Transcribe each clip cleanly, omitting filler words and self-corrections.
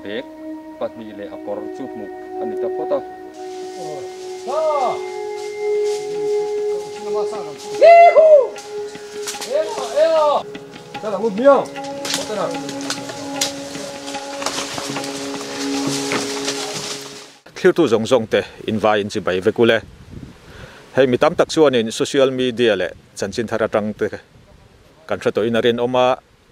bek pahnih le akor chu muk ani ta pota Tara mu miang tara thlir tu zong zong te invai in chi bai vekule hei mi tam tak chuan in social media le chanchin thara tang te kan thra to in arin oma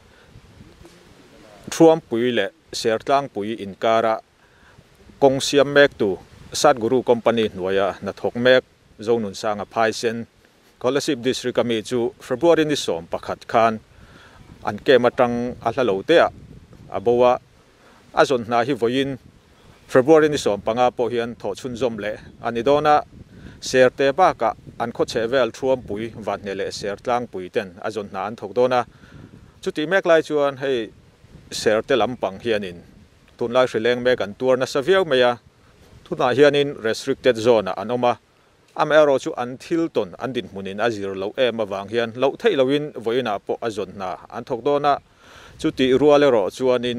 thuam pui le sertlang pui in kara kong siam mek tu sat guru company noya na thok mek zonun sanga phaisen scholarship district ami chu February ni som pakhat khan an ke matang a hlalo te a abowa azon na hi voin February ni som panga po hian tho chun zom le ani dona serte ba ka an kho chevel thuam pui van ne le sertlang pui ten azon na an thok dona chuti mek lai chuan hei serte lampang hianin tunlai hrileng mek an tur na saviau meya thuna hianin restricted zone anoma amero chu an thil ton an din munin azir lo em awang hian lo thei loin voina po azon na an thok dona chuti ruale ro chuanin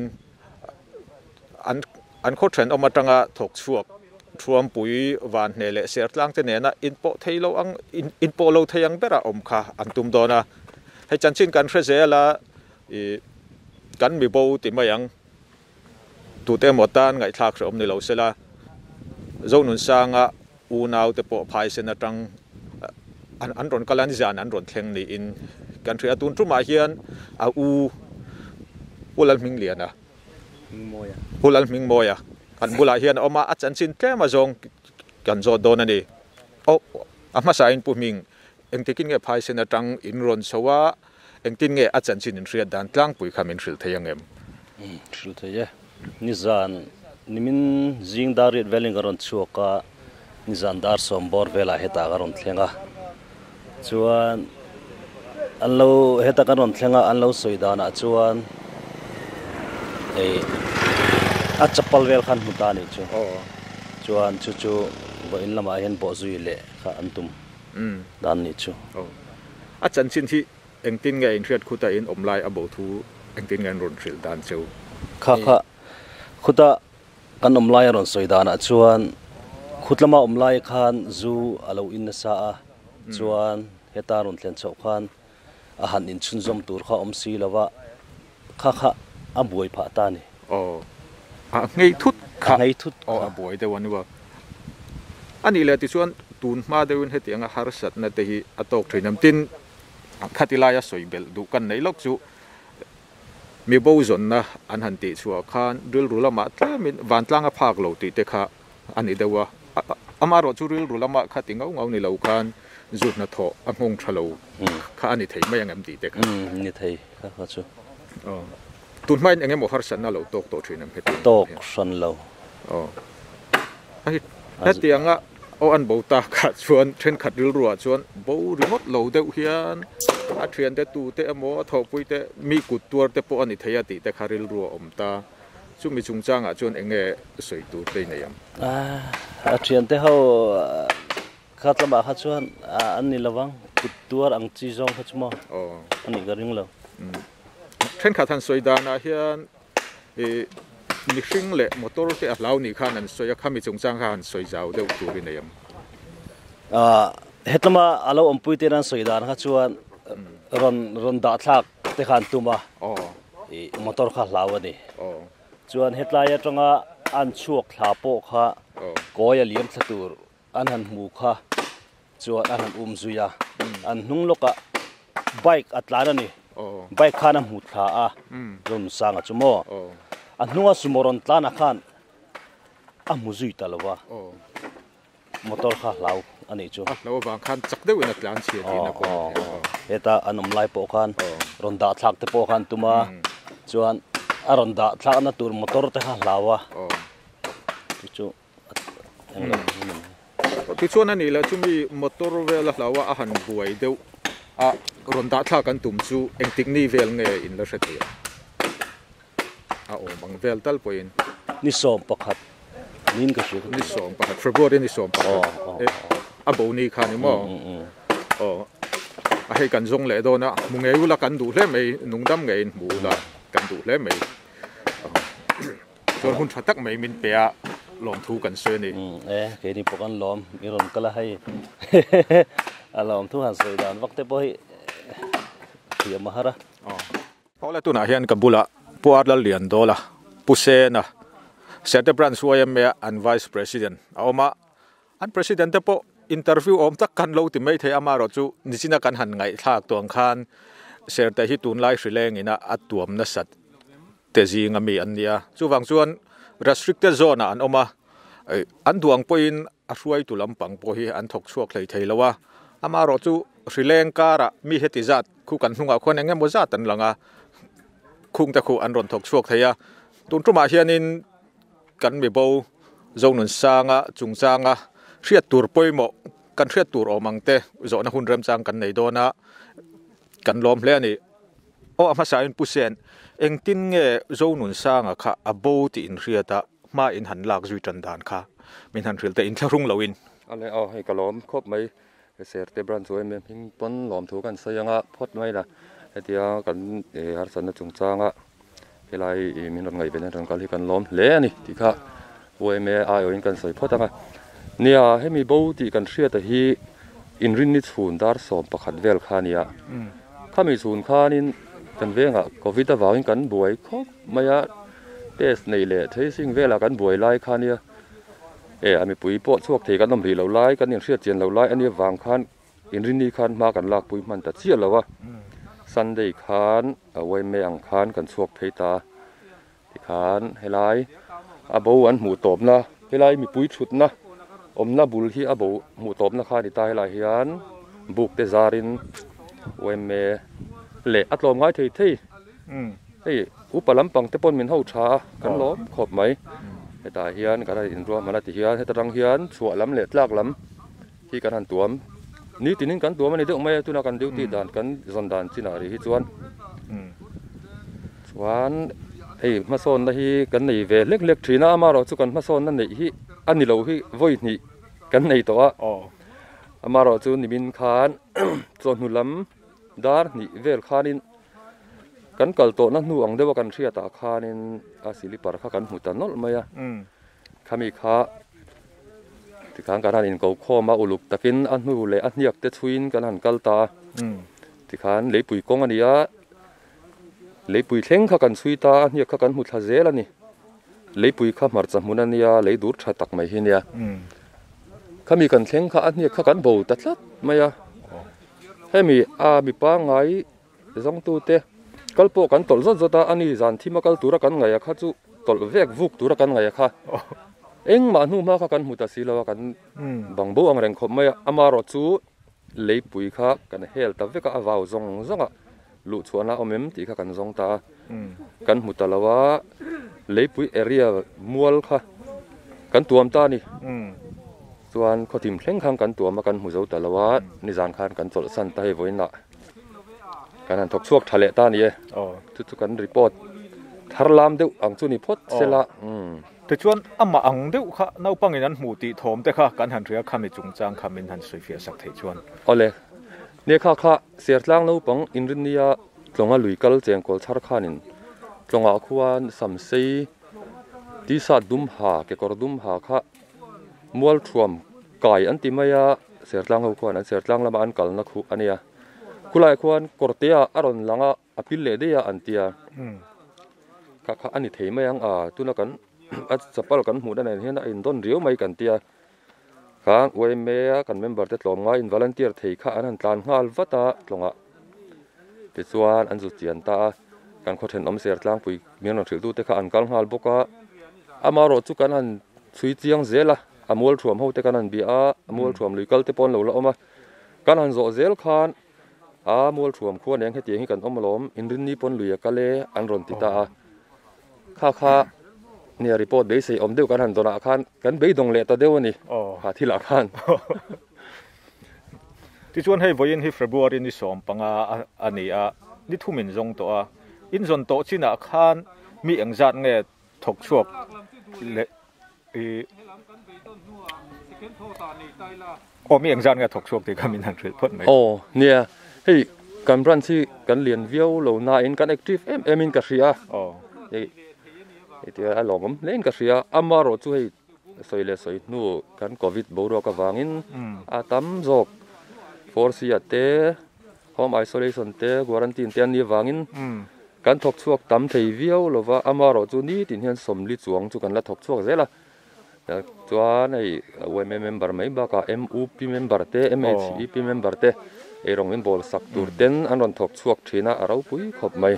an kho thren omatanga thok chuak thuam pui van ne le sertlang te ne na in po theilo ang in po lo theyang bera om kha an tum dona hei chanchin kan hrezela I kan mi bo ti mayang tu te motan ngai thak rom ni lo sela zonun sanga u naw te po phai sen atang an ron kalan jan an ron thleng ni in kan thria tun tuma hian a u ulal ming liana hulal ming moya kan bula hian oma a chanchin tlema zong kan zo don ani o ama sa in pu ming engtekin nge phai sen atang in ron sowa engtin nge a chanchin in ria dan tlang pui khamin hril theyang em hril theye nizan nimin jing darit veling garon chuaka nizan dar sombor vela heta garon thlenga chuan anlo heta garon thlenga anlo soidana chuan a chapal vel khan mutani chu chuan chu bo in lama hen bo zui le kha antum dan ni chu a chanchin thi engtin nge in riat khuta in omlai abo thu engtin ngan ron thril dan cheu kha khuta kan omlai ron soidana chuan khutlama omlai khan zu alo in sa a chuan heta ron thlen chau khan a han in chunzom tur kha omsi lawa kha a buai pha ta ni ngei thut a buai de wanwa ani le ti chuan tun ma deuin hetianga harsat na te hi atok thrinam tin khatilaya soibel du kan nei lok chu mi bo zon na an han ti chu khan ril rulama tlamin van tlanga phak lo ti te kha ani dewa amaro chu ril rulama khati ngau ngau ni lo khan zut na tho angong thalo kha ani thei mai angam ti te kha ni thei kha chu tun mai engem mo harsat na lo tok to thrinam heti tok san lo ai hetianga o an bo ta kha chuan then khat ril ruwa chuan bo remote lo deuh hian a thian te tu te amo tho pui te mi kut tur te po ani theya ti te kharil ruwa om ta chumi chungchanga chuan enge soi tu te nei am a thian te ho khatlama kha chuan an ni lawang kut tur ang chi zong kha chmo ani garing lo then khat han soi da na hian ni hring le motor te alau ni khan an soya khami chungchang khan soi jaw deuh tur nei am hetlama alo ompui te ran soidan kha chuan ron da thlak te khan tuma motor kha hlawani chuan hetlaya tanga an chuak thla po kha koya liam thlatur an han mu kha chuan an han zuya an hnung loka bike atlana ni bike khana mu thla a ron sanga chumo an hnunga sumoron tlana khan a mu zui talawa motor kha hlaw ani chu lawa bang khan chak deuh in atlan chi ti na ko eta anom lai po khan ronda thlak te po khan tuma chuan a ronda thlak na tur motor te kha hlawa chu ti chuan ani la chumi motor vela hlawa a han buai deuh a ronda thlak kan tum chu engtik ni vel nge in la hretia a bang vel tal poin ni som pakhat nin ka shi ni som pakhat February ni som pakhat a bo ni khan mo a hei kan zong le do na mungeu la kan du hle mei nungdam ngein mu la kan du hle mei ส่วนหุ่นชัดตักไม่มินเปียลองทูกันเสียนี่เคนี่พวกกันล้อมมีรอนก็ละให้ล้อมทุกหันสวยดานวักเตปอยเทียมมาฮะระเพราะแล้วตัวไหนเห็นกับบุละปวดละเหรียญโดละปุเซนะเซตบรันสวยเมียอัน vice president เอามาอัน president เตปออินเตอร์วิวอมตักกันเราติไม่เทอามารอจูนิสินักกันหันไงทากตัวคันเสียแต่ฮิตุนไลฟ์เรงอินะอัดตัวมันสัตเตจีงมีอันเนี้ยจูฟังส่วน restricted zone อันออกมาอันดวงปอยน์ช่วยตุลำปังปอยอันทกช่วงเลยเทแล้วว่าอามารอจูสิเลงการะมีเหตุจัดคู่กันหุ่งคนยังไงบ่จัดตันหลังอ่ะคุ้งแต่คู่อันรอนทกช่วงเทียตุนทุมาเฮียนินกันมีโบโจนุนสางอ่ะจุงสางอ่ะเชียตัวปอยหมกันเชียตัวออกมังเตะโจนหุ่นเริ่มจางกันในโดนะกันล้อมเล่นี่โอ้อามาสายอินปุเซนเองตินเงโจนุนสางอ่ะค่ะอโบติอินเรียตามาอินหันหลักจุยจันดานค่ะมินหันเรียลแต่อินทรุ่งลาวินอะไรเอาให้กระล้อมครบไหมเสียเตบรันสวยมั้ยพิงปนหลอมถูกันเสียงอ่ะพดไหมล่ะไอ้เดียวกันฮาร์สันจุงจางอ่ะเวลามีนนไงเป็นเรื่องการที่กันล้อมเละนี่ที่ข้าวัยเมย์อายุกันใส่พดอ่ะเนี่ยให้มีบูติกันเชื่อแต่ที่อินรินนิสูนดาร์สอมประคัดเวลคาเนี่ยข้ามีสูนคานินกันเวงอ่ะโควิดแต่ว่ากันบวยครบไม่ยะเทสในเละเทสิ่งเวลากันบวยไล่คาเนี่ยอันมีปุ๋ยปอดช่วงเทกันน้ำรีเราไล่กันอย่างเชื่อเจียนเราไล่อันนี้วางคันอินรินนี่คันมากันลากปุ๋ยมันแต่เชี่ยแล้ววะซันเดย์คันเอาไว้แมงคันกันช่วงเพตาที่คันให้ไล่อาบูอันหมูตบนะให้ไล่มีปุ๋ยชุดนะอมน้าบุลที่อาบูหมูตบนะคันที่ตายไล่เฮียนบุกเตจารินไว้แม่เละอัดลมง่ายทีที่อุปลัมปังเตปนมินเฮาชากันล้อมขบไหมแต่เฮียนก็ได้อินรัวมาแล้วที่เฮียนให้ตรังเฮียนสวดล้ำเล็ดลากล้ำที่กันหันตัวนี่ตีนึงกันตัวมันในเรื่องไม่ตัวนักกันดิวตีด่านกันสันดานที่นารีที่ส่วนมาโซนที่กันในเวเล็กๆทีน่ามาเราสุกันมาโซนนั่นในที่อันนี้เราที่วอยนี่กันในตัวมาเราจูนิบินคานโซนหุ่นล้ำดาร์นี่เวลคานินกันกัลโตนั่นนู่งเดียวกันเชียตาคานินอาศิลิปาร์ข้ากันหุตันนอลมาย่ะข้ามีข้าที่ข้างกันอินกูข้อมาอุลุกตะกินอันนู่เลยอันนี้อยากเตชวินกันหันกัลตาที่ข้างเลยปุยกงอันนี้เลยปุยเท่งข้ากันสุยตาอันนี้ข้ากันหุดฮาเซลนี่เลยปุยข้ามาร์จมุนันนี้เลยดูดชาตักไม่เห็นเนี่ยข้ามีกันเท่งข้าอันนี้ข้ากันบูตัดลัดมาย่ะให้มีป้าไงจงตูเตกัลโปกันตอลซะตาอันนี้จันที่มากัลตัวกันไงอะข้าจูตอลเวกวุกตัวกันไงอะข้าเอ็งมาหนูมาข้ากันมุตัสิลาวกันบังโบอังเรงขบไม่อามารอจูเลยปุยข้ากันเฮลตาเวกอาวาวซงอะลุชวนละอมมที่ข้ากันซงตากันมุตลาวะเลยปุยเอเรียมัวลข้ากันตัวมตานี่ส่วนข้อทิมเพ่งข้างกันตัวมากันมุเจ้าตลาวะนิจานข้านกันตอลสันตาให้ไว้น่ะการนั้นทกช่วงทะเลตานี่ทุกกันรีพอร์ตทารลามเดียวอังจุนิพดเสละแต่ชวนอามาอังเดียวค่ะน้าปังอย่างนั้นหมู่ตีโถมแต่ค่ะการหันเรือขามิจุงจางขามินหันสุยเฟียสักเทชวนเอาเลยเนี่ยค่ะเสียหลังน้าปังอินรินียาตรงลุยกัลเจงกอลชาร์คานินตรงขวานสัมเซที่สัดดุมหาเกกอร์ดุมหาค่ะมัวลทวมไก่อันติมายาเสียหลังขวานอันเสียหลังละมาอันกัลนักขุอันเนี้ยกุลายควรกอดเตียอารอนหลังอภิเลเดียอันเตียข้าอันนี้เทไม่ยังตุนักันจะปลกันหูได้ไหนเห็นอินโดนเรียวไม่กันเตียข้าวัยเมียกันเมมเบอร์เด็ดหลงง่ายอินวอลันเตียร์เทข้าอันนั้นตานงาลวัตตาหลงติดส่วนอันสุดเจียนตาการขดเห็นอมเสียหลังปุยมีนถือตู้เตข้าอันกัลงาลบุกะอามารอจุกันอันสุยเจียงเซละอามวลถ่วมเขาเตกันอันบีอาอามวลถ่วมลุยกัลเตปอนเหล่าละอมากันอันโจเซลคานมัวถ่วมขวานยังให้เตียงให้กันอมล้อมอินรินนี่ปนลุยกะเลอันรอนติตาข้าเนี่ยรีพอร์ตเบสอมเดียวกันหันตัวอาคารกันเบยดงเละตัวเดียวนี่หาที่ละอาคารที่ชวนให้วันที่เฟบรุรีนี่สอมปังอันนี้นี่ทุ่มินจงตัวอินจนโตชินาอาคารมีอังจัดเงี้ยถกชวกเละมีอังจัดเงี้ยถกชวกที่ขามินหันเรือพดไหมเนี่ยเฮ้ยการรันที่การเรียนวิวโลนาอินการแอคทีฟเอ็มินกระเสียเดี๋ยวหลงเล่นกับเสียอามารอช่วยสวยเลยสวยนู่กันโควิดบูรอกวางินอาตั้มจกฟอร์ซีเตะโฮมไอโซเลชันเตะควอรันตีนเตียนนี่วางินกันทกช่วงตั้มเทียวิวหรือว่าอามารอจูนี่ตินเห็นสมลิจวงจูกันละทกช่วงเสร็จละตัวในเวมเมมเบอร์ไม่บ้าก็ MUP เมมเบอร์เตะ MHEP เมมเบอร์เตะไอโรงเรียนบอลสักตัวเด่นอันนั้นทกช่วงทีน่าเราปุ้ยขบไม่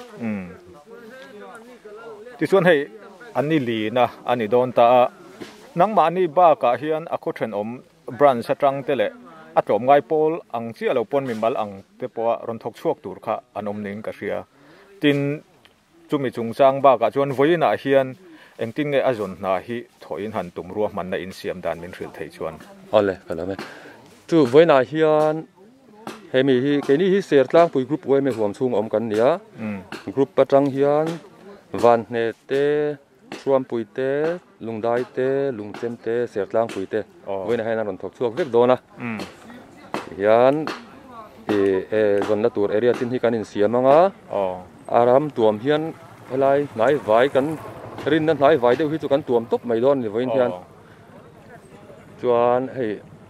ที่ส่วนให้อันนี้ลีนะอันนี้โดนตานังมานี่บ้ากะเฮียนอคุเทนบรันสตรังเตเลอัตรมไงโพลอังเสียเราปนมิมบัลอังเตปวะรอนทกช่วงตัวค่ะอันนิงกะเสียตินจุมีจุงจังบ้ากะจวนไว้น่ะเฮียนเองติงเงอจนน่ะฮิถอยหันตุมรัวมันน่ะอินเสียมดานมินริลไทยชวนอ๋อเลยกันแล้วไหมจู่ไว้น่ะเฮียนเฮมีฮีแค่นี้ฮีเสียร์ตั้งปุยกรุ๊ปไว้ไม่ห่วงชุงกันเนี่ยกรุ๊ปประจังเฮียนวันเนเตชวนปุยเตลุงได้เตลุงเจมเตเสียร์ตั้งปุยเตไว้น่ะให้นั่นทกช่วงเล็กโดนะเฮียนจนละตัวเอเรียที่ที่กันอินเสียมั้งอารามตัวเฮียนอะไรไหนไว้กันรินนั้นไหนไว้เดี๋ยวที่จุกันตัวตบไม่โดนเลยไว้เฮียนชวนให้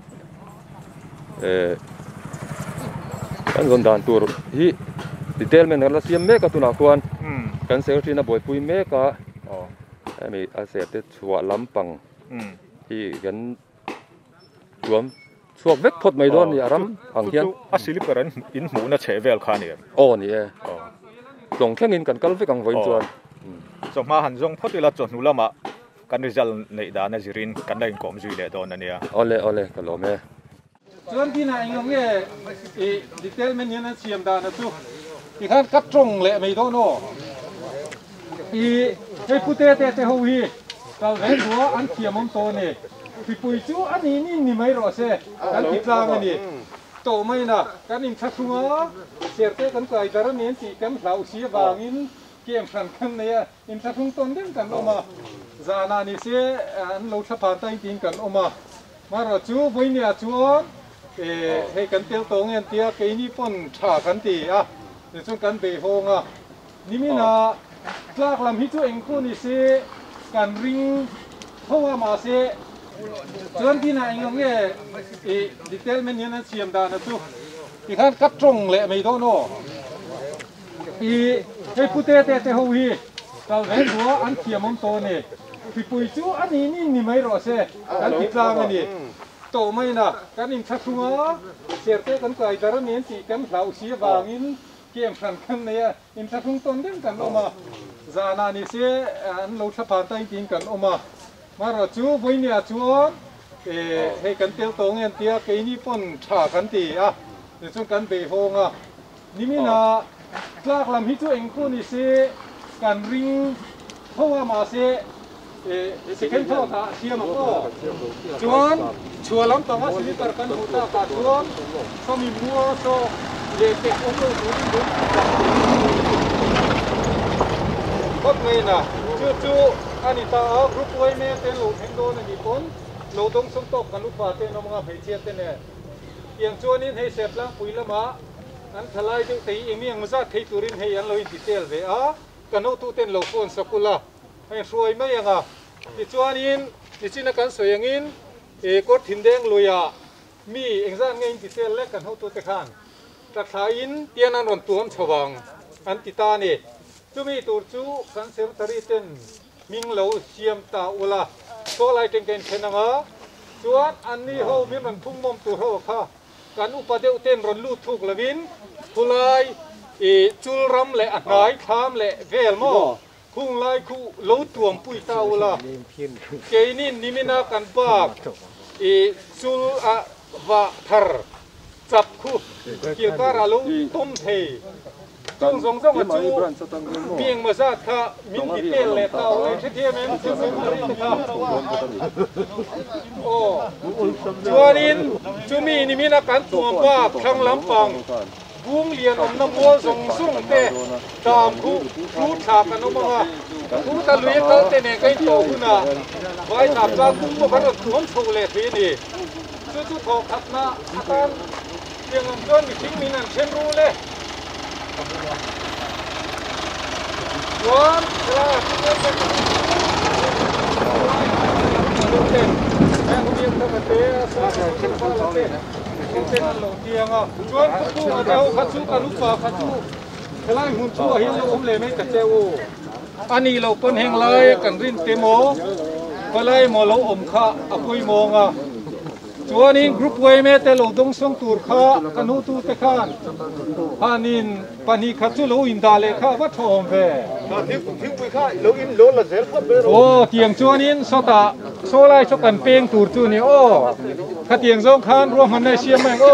กันคนด่านตัวที่ดีเทลมันนั่นละเสียเมกตัวนักวนกันเซลที่น่ะบ่อยปุยเมกะมีอาเซียนชัวลำปังที่กันรวมช่วงเวกทดไม่โดนนี่อารมณ์อังเฮียนอาศิลิปรันอินหมูน่ะเฉเวลคานี่โอ้นี่ลงแข่งอินกันกัลฟิกังไว้จวนจงมาหันจงพอดีละจนนูละมากันริจัลในด้านจิรินกันได้กอมจุยเลโดนนั่นเนี่ยโอเลกันโลเม่จวนที่ไหนงงเงี้ยดีเทลมันยังนั่นเสียมดานะทุกอีกขั้นกัดตรงเลยไม่โดนโน่ให้พูดเตะหัวฮีเราเห็นหัวอันเขียมมันโตเนี่ยพี่ปุยจูอันนี้นี่ไม่รอเสียกันติดลางอันนี้โตไม่นะกันอินทักหัวเสียเตะกันไกลแต่ละเมียนตีกันเราเสียบางอินเกี่ยมกันเนี่ยอินทักหัวต้นเด่นกันออกมาจานานี่เสียอันเราสะพานใต้ดินกันออกมาเราจูไว้เนี่ยจูให้กันเตียวโตเงี้ยเตียเกนี่ปนฉากันตีอ่ะเดี๋ยวช่วงกันเบฮงอ่ะนี่มีนะลากลำฮิจูเองคู่นี่เสียกันริงเพราะว่ามาเสียจวนที่ไหนงงเงี้ยดีเทลมันยังนั่นเสียมดานะทุกอีกขั้นกัดตรงเลยไม่โดนโน่ให้พูดเตะหัวฮีเราเห็นหัวอันเขียมมันโตเนี่ยพี่ปุยจูอันนี้นี่ไม่รอเสียกันติดลางอันนี้โตไม่นะกันอินทักหัวเสียเตะกันไกลแต่ละเมียนตีกันเราเสียบางอินเกี่ยมกันเนี่ยอินทักหัวต้นเด่นกันออกมาจานานี่เสียอันเราสะพานใต้ดินกันออกมาเราจูไว้เนี่ยจูให้กันเตียวโตเงี้ยเตียเกนี่ปนฉากันตีอ่ะเดี๋ยวช่วงกันเบฮงอ่ะนี่มีนะลากลำฮิจูเองคู่นี่เสียกันริงเพราะว่ามาเสียสิเข็นท่อตาเสียมันก็จวนชัวลำตัวสิลิปกันหูตาขาดจวนก็มีมัวโซเล็กเด็กอุ้มลูกอุ้มลูกก็เลยนะจูอันนี้ตากรุ๊ปไว้แม่เต้นลูกเห็นโดนอันนี้คนเราต้องส่งตบกันลูกบาเต้นน้องงาเผยเชียเต้นเนี่ยอย่างจวนนี้ให้เสร็จแล้วปุ๋ยละมาอันทลายจึงตีเองนี่ยังมาซาเทตุรินให้ยันเราอินดิเทลเวอะกันเอาตู้เต้นเราโฟนสกุลละให้สวยไม่ยังอ่ะที่จวนนี้ที่จีนกันสวยอย่างนี้กดถิ่นแดงลุยอ่ะมีเองซ่านเงินดิเทลเล็กกันเอาตู้เตะขันตัดสายอินเตียนันรอนตัวมันฉวังอันติตานี่จูมีตัวจูกันเซลตรีเต้นมิงเหลาเชียมตาอุลาโซไลเก่งๆเช่นนั้นจวนอันนี้เขามีมันพุ่งมอมตัวเขาค่ะการอุปเดวเต้นรอนลูดทุกละวินทุไลจุลรำเละอันไหนทามเละเวลโมคุ้งไลคู่โลตัวปุยตาอุลาเกนินนิมินากันปากจุลอะวะทาร์จับคู่เกี่ยวกับเราต้มเทจงสงสัยว่าจูเพียงมาซาค่ะมินดิเตลเลตเอาเลยเทียมเองซึ่งเป็นอะไรนะครับโอ้จวนินจูมีนี่มีนักการตัวป้าครั้งลำปังบุ้งเลียนอมน้ำวัวส่งสุ่งเตะตามคู่รู้ฉากกันออกมาคู่ตะลุยเขาเตะเนี่ยใกล้โตขึ้นอ่ะไว้ถามว่าคู่พวกเขาขนโชว์เลยทีนี้จูทอกขัดนะอาการเพียงจนมีทิ้งมีนั่นเช่นรู้เลยวันลูกเต้นแม่งมีทั้งเตะสองชิ้นฟ้าละเต้นลูกเต้นนั่นหลงเตียงอ่ะชวนขัดสู้เอาขัดสู้กับลูกป่าขัดสู้เวลาหุ่นชั่วเห็นลูกอมเลยไม่กระเจ้าอันนี้เราเป็นแห่งเลยกันรินเตโมก็เลยโมเราอมข้าอภัยมองอ่ะชวนนี้กรุ๊ปไว้แม่แต่เราต้องส่งตูดข้ากันหูตูเตข้านอันนี้ปนีขัดสู้เราอินดาเลข้าวัดทองเพ่โอ้เตียงชวนนี้สตาโซไลชกันเปียงตูดจูนี่โอ้ขัดเตียงสองข้านรวมหันในเชียงแมงโอ้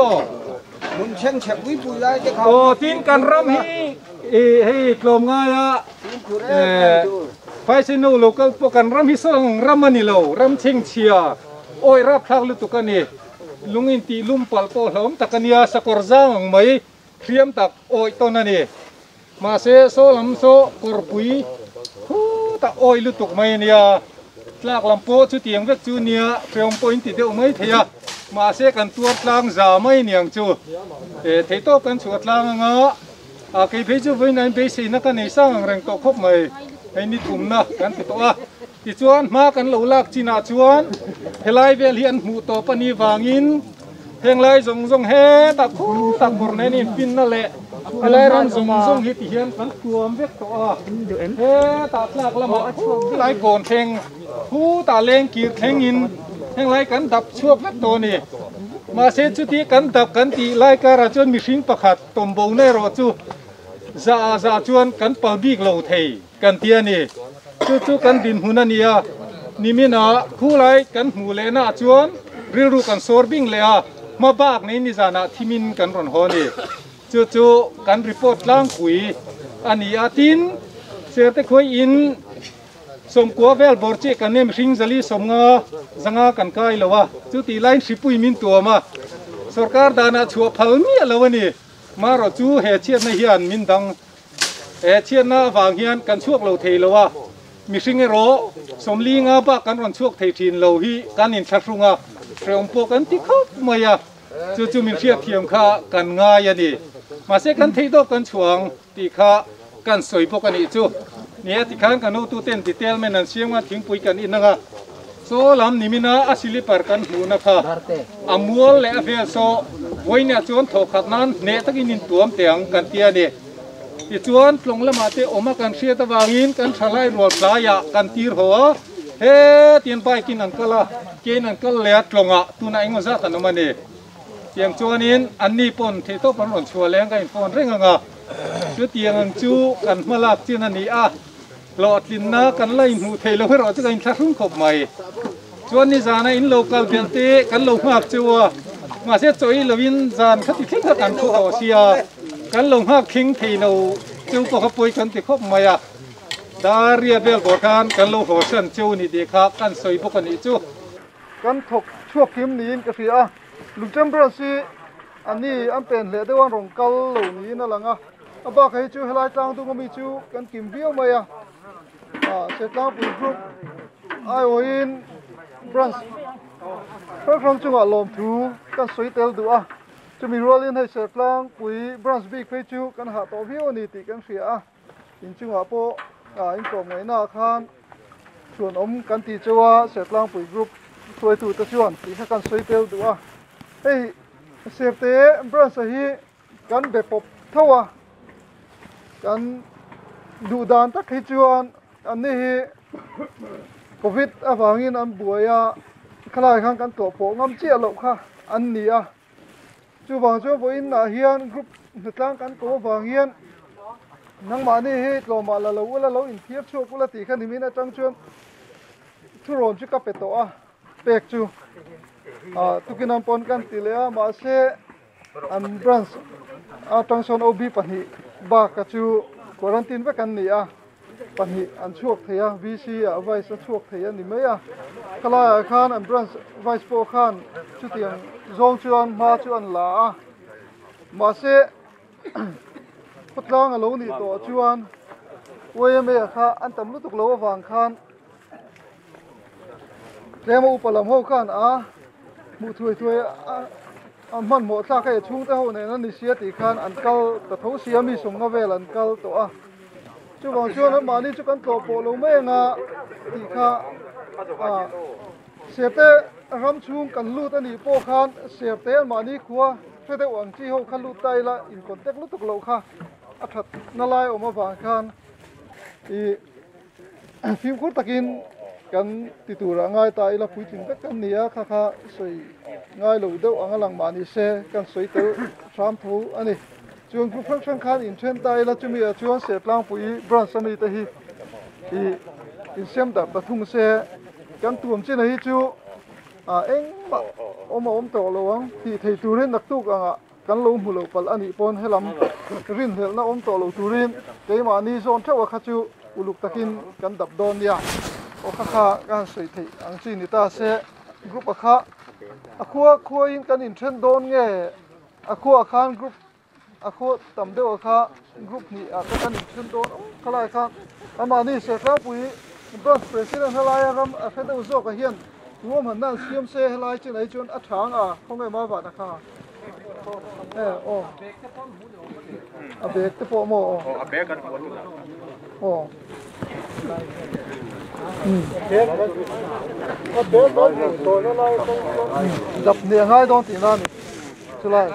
โอ้ทีนกันรำให้กลมง่ายอ่ะไฟสิโนโลกัลพวกกันรำฮิสงรำมันนี่เรารำเชิงเชียโอ้ยรับทักลุตุกันนี่ลุงอินตีลุมปัลโปหอมตะกันยาสกอร์จังไม่เคลียมตักโอ้ยตอนนั้นนี่มาเสโซลำโซกอร์ปุยฮูตะโอ้ยลุตุกไม่เนี่ยลากลำโพชุดเตียงเวกจูเนียเฟรมโพอินติเดียวไม่เทียมาเสกันตัวกลางจ่าไม่เนียงจูเทโต้กันสวดลางงะอาคีเพจูไว้ในเบสินักกันในสร้างแรงตกคบไม่ให้นิทุ่มนะกันติดตัวที่ชวนมากันเหล่าลักจีน่าชวนเฮลัยเวลียนหมู่ต่อปนีวางินเฮงไลจงเฮตักคู่ตักบร์เนนี่ฟินนั่นแหละเฮลัยรันจงฮิตเฮียนกันกลัวเวกตัวเฮตักหลักละมาไลโกนเฮงคู่ตาเลงกีเฮงอินเฮงไลกันดับชั่วเวกตัวนี่มาเสจุติกันดับกันตีไลการะจนมีฟิงประคัดตมบูเนโรจูจะชวนกันเป่าบีกเหล่าเทกันเตียนี่จู่ๆกันดินหุนันเนี่ยนิมินาคู่ไลกันหูเลน่าชวนริกันโซร์บิงเลยมาบากในนิจานะที่มินกันรอนฮอนี่จู่ๆกันรีพอร์ตล่างคุยอันนี้อาทินเสียแต่คุยอินสมกัวเวลบอร์เจกันเนี่ยริงจะลีสมงาจังกันไกลแล้ววะจู่ตีไลน์สิปุยมินตัวมาสรการดานาชัวพัลมีแล้ววะนี่มาเราจู่เหตุเชียนในเฮียนมินดังเหตุเชียนน่าวางเฮียนกันช่วงเราเทแล้ววะมีสิ่งให้รอสมลีงาบ้ากันวันช่วงเททินเราฮีกันอินชัดรุงาเรื่องพวกกันที่เขาไม่ยาจู่มีเชียเทียมข้ากันง่ายนี่มาเสกันเทโตกันช่วงที่ข้ากันสวยพวกกันอีจู่เนี่ยที่ข้างกันเอาตู้เต้นที่เตลไม่นันเสียงมาทิ้งปุยกันอีนะคะโซลำนิมินาอาศิลิปาร์กันหูนะคะอามัวเล่เวลโซวันนี้จวนถกขัดนั้นเนตกินินตัวมเตียงกันเตียนี่ที่จวนปลงละมาเตอมากันเชียตะวางินกันชลายรวดสายกันตีหัวเฮ้เตียนไปกินอันก็ละกินอันก็เลี้ยตรงตัวไหนงจะกันมันนี่เตียงจวนนี้อันนี้ปนที่โตปนหล่นชัวแรงกันปนเร่งจุดเตียงจูกันมาลักจีนันนี่หลอดลินนากันไล่หูเทลให้เราจะกันทักรุ่งขบใหม่จวนนี้จานะอินโลกาลเบียนเตกันลงหักจัวมาเสียจอยลวินจานขัดทิ้งกันคู่เอาเสียกันลงหักทิ้งเทโนจูก็ขบปุยกันติดขบใหม่ดาเรียเบลบอกกันลงหัวเส้นจูนี่เด็กครับกันสวยพวกกันอีจูกันถกช่วงคิมนี้ก็เสียลุงจำเป็นสิอันนี้อันเป็นเหลือแต่ว่ารงกัลเหล่านี้นั่นแหละไงบอกให้จูให้ลายจางตัวก็มีจูกันกิมเบี้ยวไหมเสร็จแล้วปุ๋ยกรุ๊ปไอโออินบรันส์เพราะครั้งจังหวะลมถูกันสวยเตลดูจะมีรัวลินให้เสร็จแล้วปุ๋ยบรันส์บิ๊กไปจูกันหาตัวพี่วันนี้ติกันเสียอินจังหวะโปอินกลมไว้หน้าข้างส่วนกันตีจัวเสร็จแล้วปุ๋ยกรุ๊ปช่วยถูตะชวนตีให้กันสวยเตลดูเฮ้ยเสพเตะบรันส์ฮีกันแบบปบเท่ากันดูดานตักให้จวนอันนี้โควิดวางอินอันบัวยขลายข้างกันตัวโผงน้ำเจี๊ยหลบค่ะอันนี้จูวางจูบอินเฮียนกรุ๊ปนึกตั้งกันโกวางเฮียนนังมานี่เฮตโลมาละเราอินเทียบชั่วกุลตีขันนิมินะจังชวนทุรนจุกับเป็ดตัวเป็กจูตุกินันปนกันตีเลยมาเสอันบรันส์จังชวนโอบีปนิบากจูควอรันตินไว้กันนี่ปัญหาอันช่วงเทียวีซีไวส์ช่วงเทียนี่ไหมคลายข้านอันบรันส์ไวส์โปข้านชุดเตียงจงชวนมาชวนลามาเสพุทธลางเหล่านี้ตัวชวนเว้ยเมียข้าอันตำลุตุกโลวางข้านเรียมอุปลำหัวข้านมูถวยอันมันหมดซากให้ชุ่งเต้าในนั้นนิเสียตีข้านอันเก่าแต่ทุเสียมีสมกับเวลันเก่าตัวจูบางช่วงนั้นมานี่จุกันตัวโปลงไม่งาตีข้าเสียเตะรำชุงกันลูตอันนี้โปคันเสียเตะมานี่ขัวเพื่อได้หวังที่เขาขันลูตไตละอินคอนเทกลุตุกโลค่ะอัฐนั่นลายออกมาบางคันฟิล์มคุดตะกินกันติดตัวง่ายตายละผู้ถึงก็กันเนี้ยค่ะสวยง่ายเราเดาอังหลังมานี่เสกันสวยเตอสามทูอันนี้จวนกรุ๊ปฟังคันอินเทนตายละจะมีจวนเสียกลางปุ๋ยบรันสมีตะฮีอินเสียมดับประทุงเสกันตัวมันจะไหนจูเอ็งอมโตลวงที่ไทยตูรินนักตุกกันลงหูเราปัลอันนี้ปนให้ลำรินเห็นนะโตลตูรินเกมานี่โซนเท่าว่าขจูอุลุกตะกินกันดับโดนยาโอค่ะการสวยที่อังซีนิตาเสกรุ๊ปค่ะคัวอินกันอินเทรนโดนเงี้ยคัวคานกรุ๊ปคัวต่ำเดียวค่ะกรุ๊ปนี้กันอินเทรนโดนขลายค่ะอามานี่เสกแล้วปุ๋ยบรัสเพรสิดเนต์ขลายกันเฟดอุโซกเฮียนรวมหันนั่นเสียมเสขลายจีไหนจนอัฐางคงไม่มาบาดนะคะโอ้เบกที่พอโมเบกกันโอ้ดับเนี่ยง่ายตรงที่นั่นสุดท้าย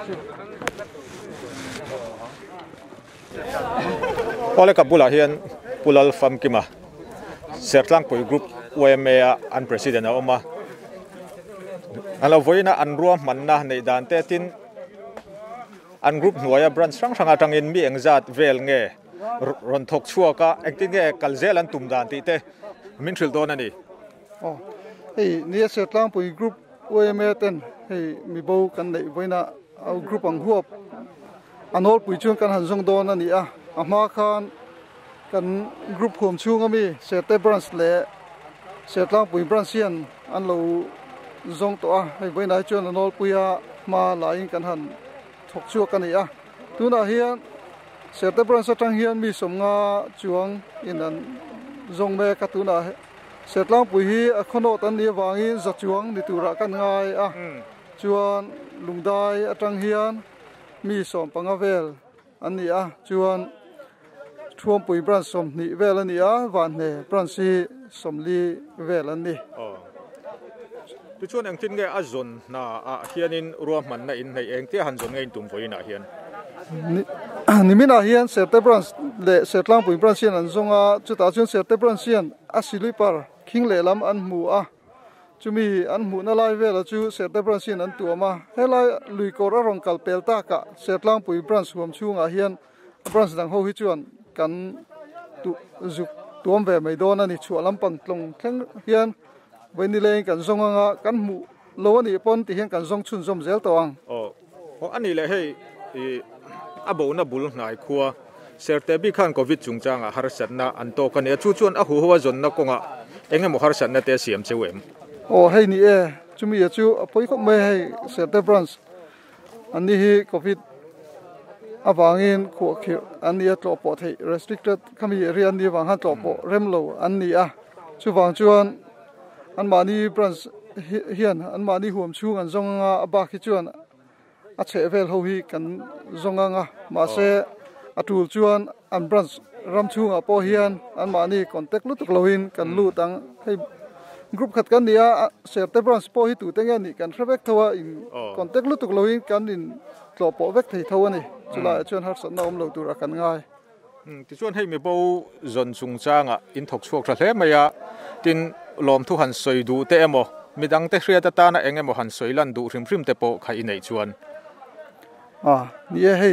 พอเลยกับบุลาเฮียนบุลาฟัมกิมาเสียร์ลังปุยกรุ๊ปวายเมียอันประธานนะออกมาอันเราวันนี้อันรวมมันนะในด่านเตตินอันกรุ๊ปหน่วยบรันสังสังจังอินมีเองจัดเวลเงยรอนทกชัวก็เอ็งติงเงยกัลเซลันตุ่มด่านที่เตมินชิลโดนันนี่นี่เสียร์ลังปุยกรุ๊ปวายเมียเต็นมีบูกันในวันนี้เอากรุ๊ปอังหัวอันโน้ตปุยชวนกันหันส่งโดนันนี่อามาคันกันกรุ๊ปผมชูงก็มีเสียเตบรันส์เล่เสียตั้งปุ๋ยบรันเซียนอันเราจงตัวให้ไว้ไหนจนอันโน้ตปุยมาหลายกันหันถกชัวกันนี่ตัวน่าเฮียนเสียเตบรันส์ตั้งเฮียนมีสมงาจวงอินนั้นจงแม่กับตัวน่าเสียตั้งปุ๋ยคนโน้ตอันนี้วางอินจัดจวงในตัวรักกันง่ายจวนลุงได้ตั้งเฮียนมีสมปังเวลอันนี้จวนช่วงปุ๋ยบรันสมนิเวลนี่วันเนี่ยบรันซีสมลีเวลนี่ที่ช่วงอังกฤษเงยอาจนน่ะเฮียนินรวมมันในอินในเองที่หันจนเงยตุ่มปุ๋ยน่ะเฮียนนี่มีน่ะเฮียนเสร็จแต่บรันเละเสร็จล่างปุ๋ยบรันเซียนอันทรงจุดตาจนเสร็จแต่บรันเซียนสิลุยปาร์คิงเล่ลำอันหมูจูมีอันหมูน่าไล่เวลจูเสร็จแต่บรันเซียนอันตัวมาให้ไล่ลุยโกระรองกัลเปลตากะเสร็จล่างปุ๋ยบรันสวมชูงเฮียนบรันสังหูฮิจวนกันตัวแบบไม่โดนอันนี้ชัวลำปังตรงแข็งเฮียนวันนี้เลยกันทรงกันหมู่โลนี่ปนที่เฮียนกันทรงชุนสมเซลตัวอันนี้เลยให้อาบุนบุลนายครัวเสร์เตบิขันโควิดจุงจังฮาร์สันนะอันโตกันเนี่ยชวนหัวจนนักกงเองฮาร์สันนะเตเสียมเชวมให้นี่จุมีจูพอยก็ไม่ให้เสร์เตบรันส์อันนี้โควิดบางอินขวบเขียวอันนี้ตัวปอดให้ restricted ขมีเรียนนี้บางฮันตัวปอดเริ่มโลอันนี้ชูบางชวนอันมานี่บรันเฮียนอันมานี่ห่วมชูกันจงบาคิชวนเชฟเวลฮูฮีกันจงมาเสตูลชวนอันบรันรำชูปอเฮียนอันมานี่คอนแทคลุตุกโลหินกันลู่ตั้งให้กรุ๊ปขัดกันนี้เสพแต่บรันสปอฮิตุตั้งยันนี่กันทราเวกทัวอินคอนแทคลุตุกโลหินกันอินตัวปอเวกที่ทัวนี่จุฬาชวนฮัตสันน้อมเราตัวรักกันง่ายที่ชวนให้มีบูจนสุงจางอินทกช่วงทะเลไม่ตินลมทุหันสวยดูเตะโมมีดังเตะเรียตตานะเองโมหันสวยลันดูริมริมเตะโปใครในชวนนี่ให้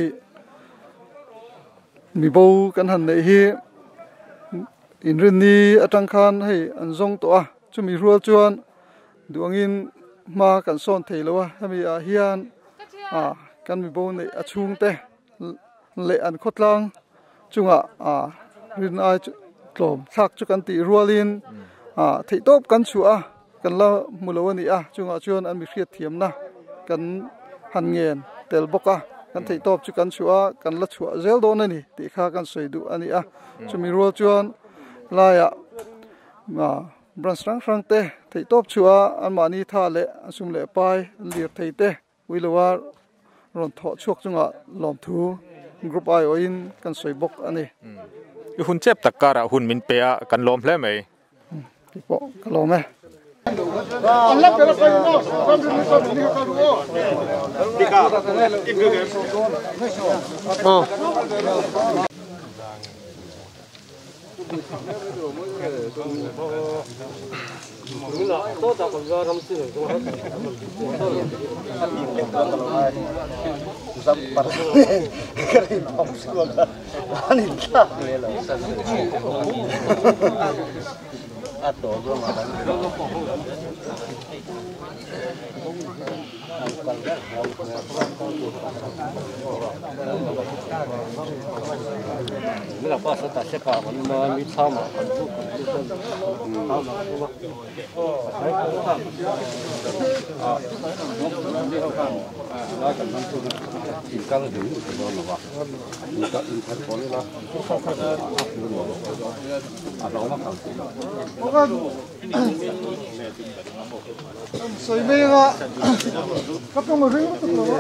มีบูกันหันในที่อินรินนี่อังคารให้อันทรงตัวจะมีรัวชวนดวงอินมากันซ่อนเทลวะให้มีเฮียนกันมีบูในชุงเตะเละอันคดลังจุงรินไอโกลมทักจุกันตีรัวลินที่ตบกันชัวกันละมุลวันนี้จุงชวนอันมีเพียรเทียมนะกันหันเงินเตลบกกันที่ตบจุกันชัวกันละชัวเซลโดนนี่ตีข้ากันสวยดูอันนี้จะมีรัวชวนลายบรันสังครั้งเตะที่ตบชัวอันมานี่ท่าเละสุ่มเละไปเลียดที่เตะวิลวารอนทอช่วงจุงลอมทูกรุ๊ปไอโออินกันสวยบกอันนี้หุ่นเจ็บตะการหุ่นมินเปียกันลมแล้วไหมที่ปอกันลมไหม Allah pela kayo no, kami ni kami ni kaluo. Dika, ibigay. Oh. Mình là qua sẽ tarik cả mình mà mình sao mà Soi mega, kapag maring ito ko.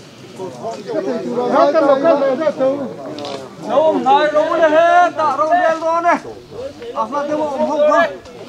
Đâu nói đâu này hết, tạ đâu đen đó này. À mà cái bộ không không.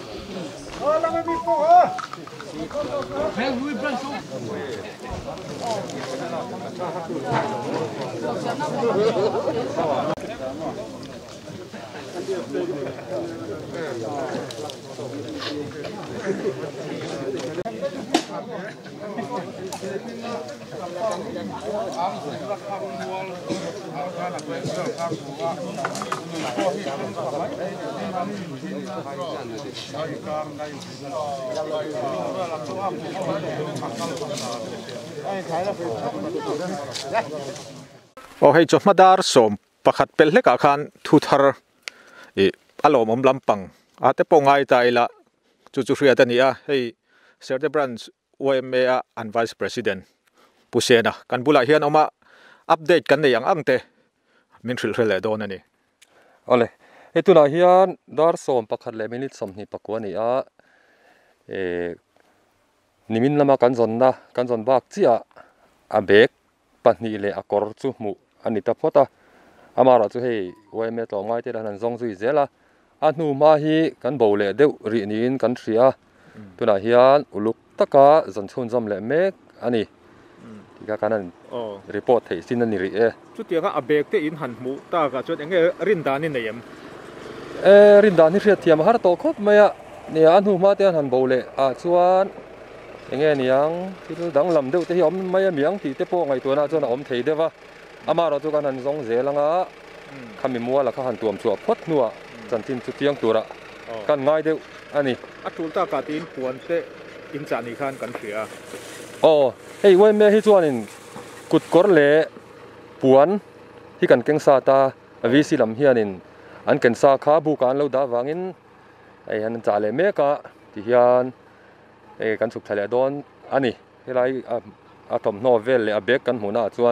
Oh hei chom madar som pakhat pel hleka khan thu thar alom om lampang ate pongai ta ila chu hria tania hei Serde Branch OMA an Vice President Pusena kan bula hian oma update kan nei ang angte min thil hrele don ani ole etuna hian dar som pakhat le minute som ni pakwani a nimin lama kan zon bak chia a bek pahni le akor chu mu ani ta phota amara chu hei OMA to ngai te han zong zui zela a nu ma hi kan bo le deuh ri nin kan thria tuna hian uluk taka zon chhun zom le mek ani tika kanan report thei sin ani ri chu tianga abek te in han mu ta ka chot enge rin dan ni neem rin dan ni hriat thiam har to khop maya ne an hu ma te han bo le a chuan enge niang til dang lam deuh te hi om maya miang ti te po ngai tu na chuan om thei dewa ama ro chu kan han zong zelanga khami muwa la kha han tuam chu phot nuwa chantin chu tiang tura kan ngai deuh ani atul ta ka tin puan te in cha ni khan kan thria hei wai me hi chuan in kut kor le puan hi kan keng sa ta avisi lam hianin an ken sa kha bu kan lo da wangin ai han cha le me ka ti hian kan chuk thale don ani helai a tom no vel le a bek kan huna chuan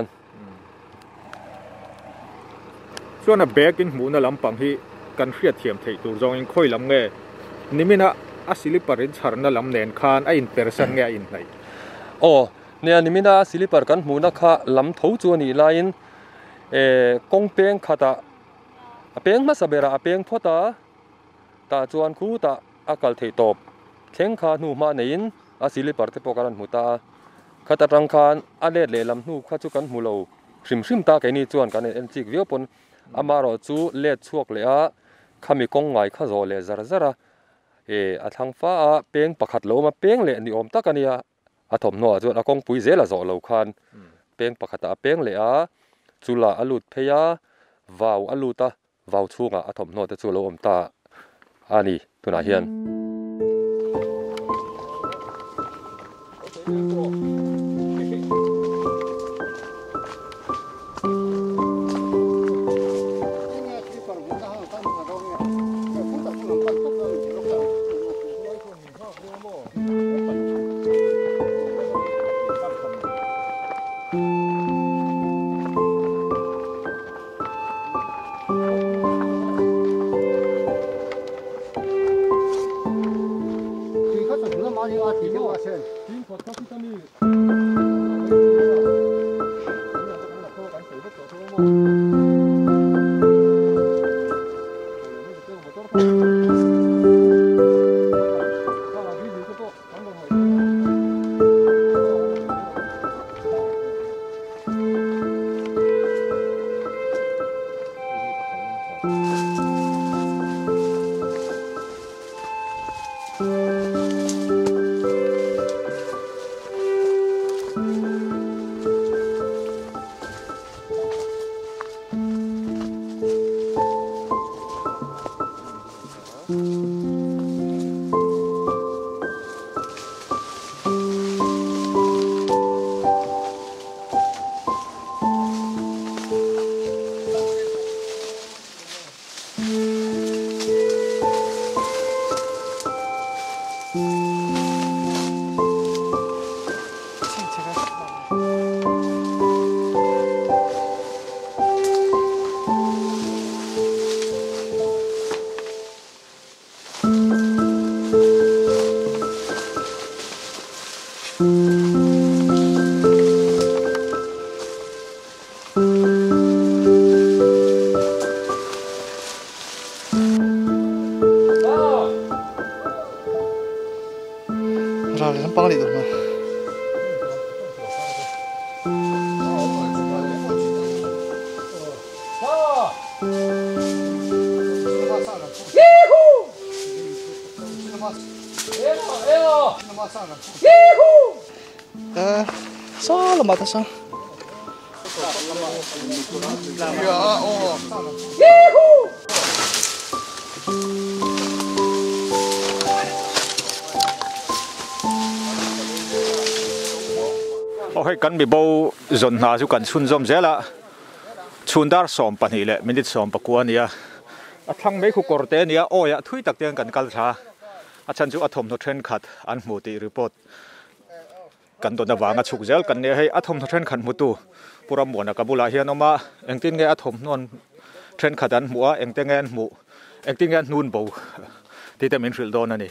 a bek in hmuna lampang hi kan hriat thiam thei tur zong in khoi lam nge nimina asili parin charna lam nen khan a in person nge in nei ne nimina silipar kan hmuna kha lam tho chu ni lain kong peng khata apeng ma sabera apeng phota ta chuan khu ta akal thei top thleng kha nu ma nein a silipar te pokaran hmuta khata tang khan a le le lam nu kha chu kan hmulo hrim ta ke ni chuan kan en chik viopon amaro chu le chuak le a khami kong ngai kha zo le zara a thang fa a peng pakhat lo ma peng le ni om takania athom no chuan a kong pui zela zo lo khan peng pakhata peng le a chula alut pheya vaw aluta vaw chunga athom no te chu lo om ta ani tuna hian ra để băng đi được mà sao là mà ta sao โอเคกันมีโบจนหาสุกันชุนจอมเจละชุนดาร์สอมปันนี่แหละมินิสอมปะกวนเนี่ยทั้งไม่คู่กอร์เตเนี่ยโอ้ยทุยตักเตียงกันกัลชาอาจารย์จูอัฐมทเทรนขัดอันหมูตีรีพอร์ตกันตัววางชุกเจลกันเนี่ยให้อัฐมทเทรนขัดหมูตูปุระหมวนกับบุลาเฮียนออกมาเองติงเงอัฐมนวลเทรนขัดอันหมูเองติงเงหมูเองติงเงนูนโบที่จะมินฟิลโดนั่นนี่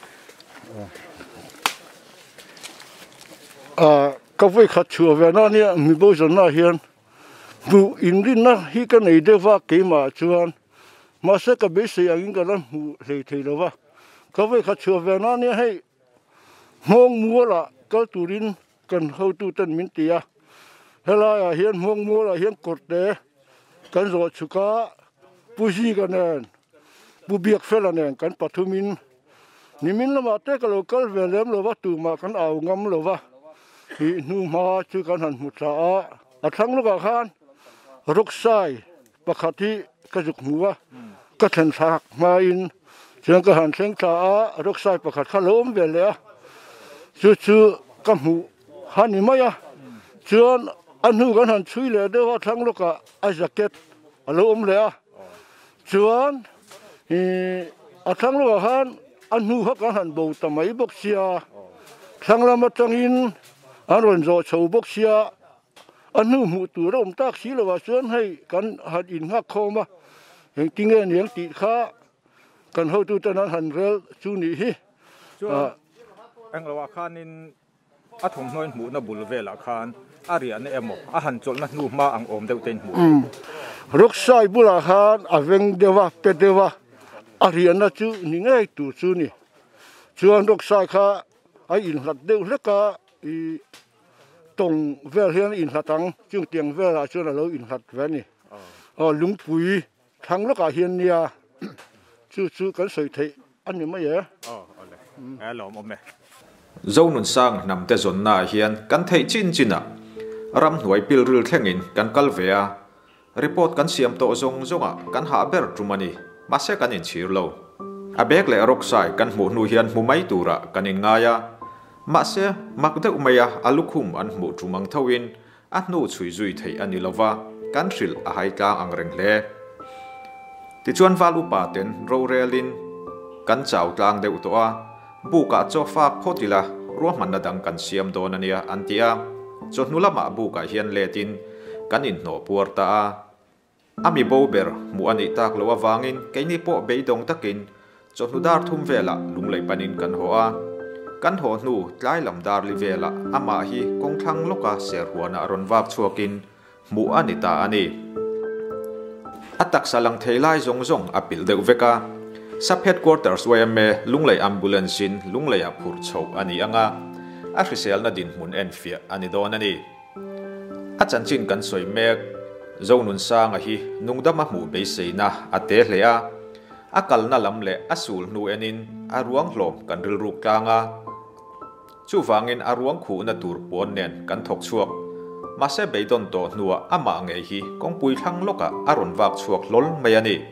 ก็ไว้ขัดชัวเวน่าเนี่ยมีบุญน่าเฮียนบุอินดินนะฮีกันไอเดียว่าเกี่ยมาชวนมาเสกเบสอย่างนี้กันนั้นหูเลยทีแล้วว่าก็ไว้ขัดชัวเวน่าเนี่ยให้มองมัวละก็ตุรินกันเขาตุตันมินตียเฮลายเฮียนมองมัวละเฮียนกดเดกันรอชุกะปุจีกันเองบุเบียกเฟลเองกันปัทุมินนิมินละมาเตะกันโลกัลเวลเลมละว่าตูมากันเอางำละว่านูมาชื่อกันหันมุตราอัทั้งลูกอาคารรุกไซปกติกระจุกหัวก็เห็นสักมาอินเชียงกหันเชียงตารุกไซปกติขลุ่มเวลเลยชื่อกับหูหันนี่ไม่อะเชียงอันนู้กันหันช่วยเลยเดี๋ยวทั้งลูกอาจะเก็ตขลุ่มเลยเชียงอัทั้งลูกอาคารอันนู้กันหันบูตไม่บกเสียทั้งละมาจังอินอันวันโจชาวบกเสียอันนู้หูตัวเราตักสีละว่าส่วนให้กันหัดอินหักคอมาเห็นกินเงินเลี้ยงติดข้ากันเขาตัวนั้นหันเร็วชูนี่ฮิเอ็งเราว่าข้านินอัฐมน้อยหมูนับบุลเวลาคานอารีอันเอ็มอาหารจนนันูมาอังอมเดวเต็นหมูรักษาบุลาคานอาเวงเดวะเป็ดเดวะอารีอันนั้นจูนี่ไงตัวชูนี่ชวนรักษาข้าไออินหัดเดวเล็กก็ตรงเวลเฮียนอินหัดตังจึงเตียงเวลาชวนเราอินหัดเวนี่ลุงปุยทั้งลูกอาเฮียนเนี่ยชื่อกันสวยเทอันนี้ไม่เยอะหลอมอมเนี่ยเจ้าหนุนสร้างนำแต่จนหน้าเฮียนกันเทจินจินะรำหน่วยปิลริลเทงินกันกัลเวียรีพอร์ตกันเสียมโตจงกันหาเบอร์จุมานีมาเสกันอินชีร์โลอาเบกเลรกไซกันหมูนูเฮียนหมูไม่ตูระกันอินงายามาเสมักเดอุมายาอาลุคุมอันหมูจุมังทวินอันนูชุยจุยเทอันนิลวากันริลอาไฮกลางอังเริงเลติจวนวาลูปาเตนโรเรลินกันเจ้ากลางเดอุตัวบุกะโจฟากโพติละรัวมันนดังกันเสียมโดนันยาอันติอาจนนุลมาบุกะเฮียนเลตินกันอินโนปัวตาอามีโบเบอร์มูอันอิตากลัววางินแกนี่โปเบยดงตะกินจนนุดาร์ทุ่มเวลาลุงเลยปันินกันหัวกันหัวนูไล่ลำดาร์ลิเวลาอามาฮีกงทังลูกาเสียหัวนารุนวากชัวกินมูอันอิตาอันนี้อัตักสลังเทไลจงอปิลเดวเวกาซับเฮดควอเตอร์สวยเมลุงเลยอัมบูเลนซินลุงเลยอัพูร์โชอันนี้อ่ะอาริเซลนาดินมุนเอ็นเฟียอันนี้โดนอันนี้อาจารย์จินกันสวยเมกเจ้านุนสร้างฮีนุ่งดำมาหมู่เบสซีนะอัตเตเลียอากัลนาลำเละอสูลนูเอนินอารวงลมกันริลรุกกลางชูฟังอินอารวงขู่นาตูร์ปวนเนนกันทกชวกมาเสเบยดอนโตนัวอามาเงฮีกงปุยทั้งโลกะอารอนวากชวกล้ลไม่ยันนี่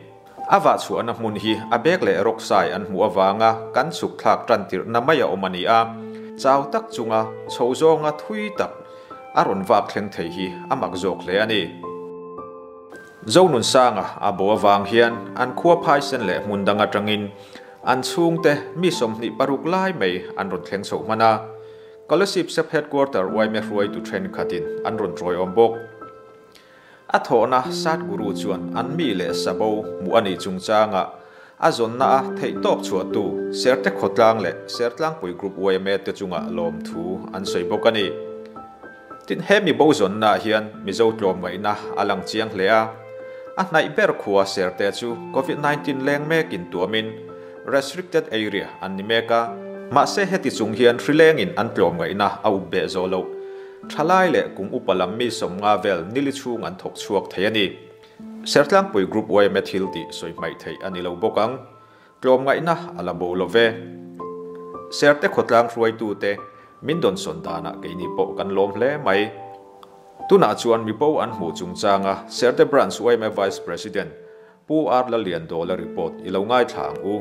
awa chuan a hmun hi a bek le rok sai an hmu awanga kan chuk thlak trantir na maya omani a chaw tak chunga chhozonga thui tak aron wak thleng thei hi amak jok le ani zonun sanga abo awang hian an khuwa phai sen le hmun danga tangin an chung te mi somni paruk lai mei an ron thleng chho mana scholarship sub headquarter YMF Ruai tu train khatin an ron troi ombok athona sat guru chuan an mi le sabo mu ani chungchanga azon na thei top chua tu serte khotlang le sertlang pui group YMF te chunga lom thu an soibokani tin hemi bo zon na hian mizo tlom ngai na alang chiang hlea a hnai ber khuwa serte chu COVID-19 leng mek in tuamin restricted area an ni meka ma se heti chung hian thrileng in an tlom ngai na au be zolo thalai le kung upalam mi som nga vel nili chung an thok chuak theiani sertlang pui group YMF hilti soi mai thei ani lo bokang tlom ngai na ala bo love serte khotlang ruai tu te mindon sondana keini po kan lom hle mai tuna chuan mi po an hu chung changa serte branch YMF vice president pu ar la lian dollar report ilo ngai thang u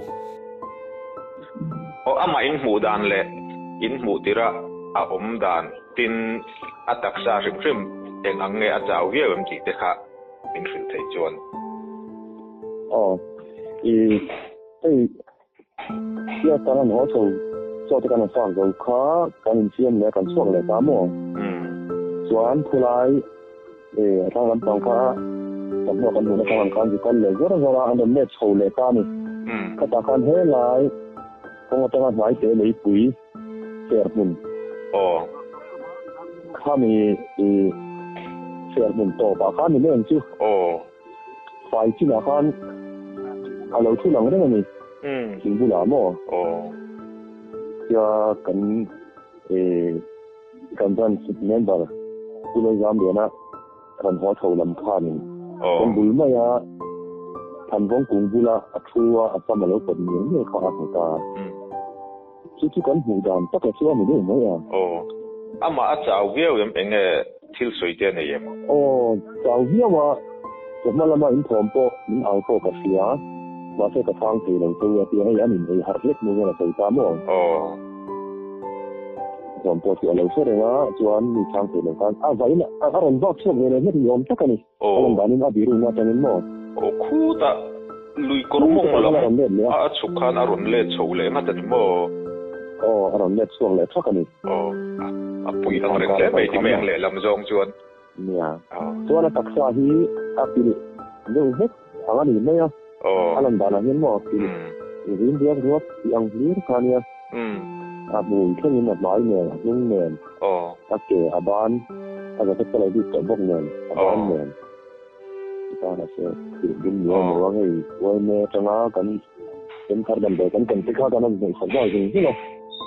o ama in hmu dan le in hmu tira a om dan tin ataksa rim eng ange a chaw hiam ti te kha in hril thei chuan ya taran ho cho te kan sang go kha kan siam le kan chuak le ta mo chuan thulai thang lam tang kha kan no kan nu kan kan le zora an le chho le ta ni ka ta kan he lai kung at ang may te lay pui sermon kami sermon to ba kami men chu fai chi na kan alo chu lang ring ni sing bula mo ya kan kan ban member tuloy gam na kan ho thau lam khan kan bul ma ya kan vong kung bula athua apamalo pad ni ne kha ta chu kan hu dan tak ka chuan ni mo ya ama a chaw viau yam enge thil soi te ne yem chaw viau wa malama in thom po in au po ka sia wa se ka thang thi lo tu ya ti ai anin ei har lek mo na sai ta mo thom po ti lo se renga chuan ni thang thi lo kan a vai na a ron bak chok ne ne yom tak ani alam danin a biru na tanin mo khu ta lui kormong lo a chukhan aron le chole ma tan mo aron le chuang le thak ani a pui ang rek le mai ti meng le lam zong chuan nia chuan a taksa hi a pil lo het anga ni me alam dana hin mo pil rin dia ruat yang hlir kania a bui khenin na mai ne lung nen a ke aban a ga tek lai di to bok nen aban nen ta na se din yo mo ngai wai me changa kan kan khar dan de kan tikha kan an sa ba jing hi no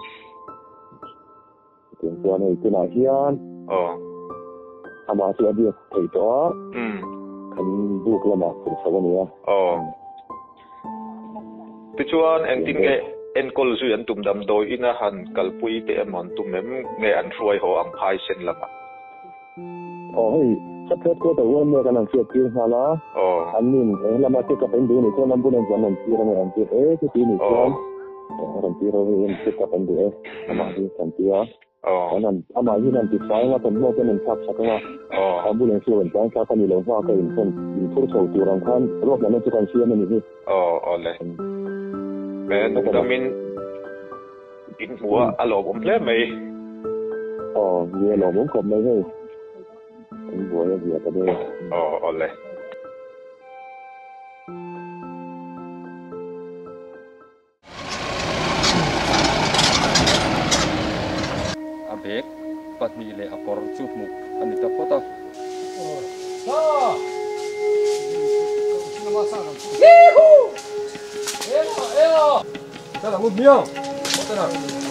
tin tua nei tin a hian ama si abi thei to kan buk lama kur sa ni ya ti chuan en tin ge en kol zu an tum dam doi ina han kalpui te amon tum mem nge an ruai ho ang phai sen lama hei sapet ko to wen me kan an siat tin hala an nin lama te ka pen du ni ko nam bu nen jan an ti ran an ti ti ni chuan ran ti ro en te ka pen du ama hi kan ti ya anan ama hi nan ti sai na ton mo ten an thak sak na bu nen chuan tan ka kan ni lo wa ka in kon in thur chho tu ran khan ro na tu kan siam ni hi le ben damin in huwa alo ple mai ye lo mo ko mai he in huwa ya ta de le abek patni le akor chupmu ani ta pota Ela, muito bem. Bota na.